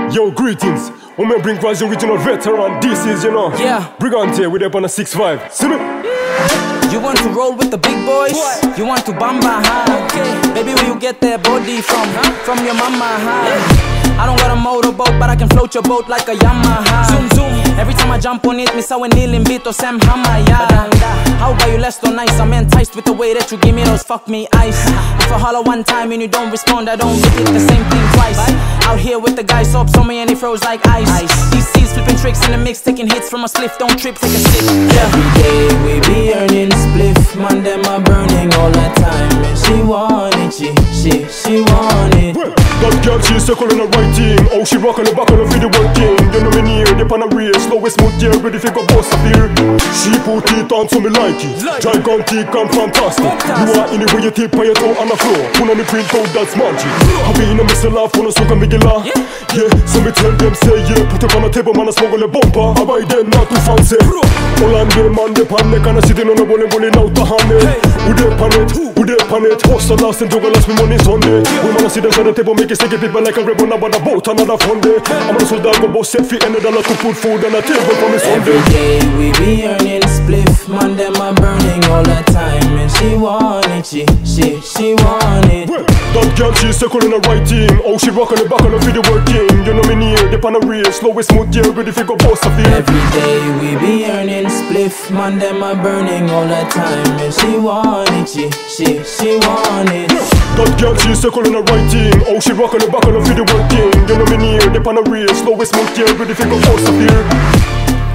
Yo, greetings. When we bring Quasi original veteran, DeSiz, you know. Yeah. Brigante, we up on a 6'5". See me? You want to roll with the big boys? What? You want to bamba, huh? Okay. Baby, where you get that body from? From your mama, huh? I don't got a motorboat, but I can float your boat like a Yamaha. Zoom, zoom. Every time I jump on it, me saw a kneeling beat or Sam Hammer, yeah. How about you less than nice? I'm enticed with the way that you give me those fuck me eyes. If I holler one time and you don't respond, I don't repeat the same thing twice. Out here with the guys, soap on me and he froze like ice. DeSiz flipping tricks in the mix, taking hits from a spliff. Don't trip, take a sip. Yeah. Every day we be earning spliff. Man, them are burning all the time, and she want it, she want it. Well, that girl, she's circling the right thing. Oh, she rockin' the back on the video working. You know me near, dip on a race, slow and smooth, yeah, ready for go boss up here. She put it on so me like it. Gigantic and fantastic. You are in the way you tip on your toe on the floor. Put on the print code, that's magic. Happy in a missile laugh, wanna soak a migila. Yeah, so me tell them, say yeah. Put it on the table, man, I smuggle a bumper. I buy them, not too fancy. All on them, man, they pan neck and I sitting on the bowling out the hand. Who they pan it, who they pan it. Hustle last and juggle last, me money Sunday. We wanna sit inside the table, make it sticky people like a rebel, about a boat, another fun day. I'm a soldier, go boss, set feet, and a dollar to put food on the table for me Sunday. Every day we be earning spliff. Man, them are burning all the time, and she want it, she want it. Well, that girl, she's circling the right thing. Oh, she rockin' the back on the video working. You know me near, dip on a race, slow and smooth, yeah, ready for go boss up here. Every day we be earning spliff. Man, them are burning all the time, and she want it, she want it. That girl, she's circling the right thing. Oh, she rockin' the back on the video working. You know me near, dip on a race, slow and smooth, yeah, ready for go boss up here.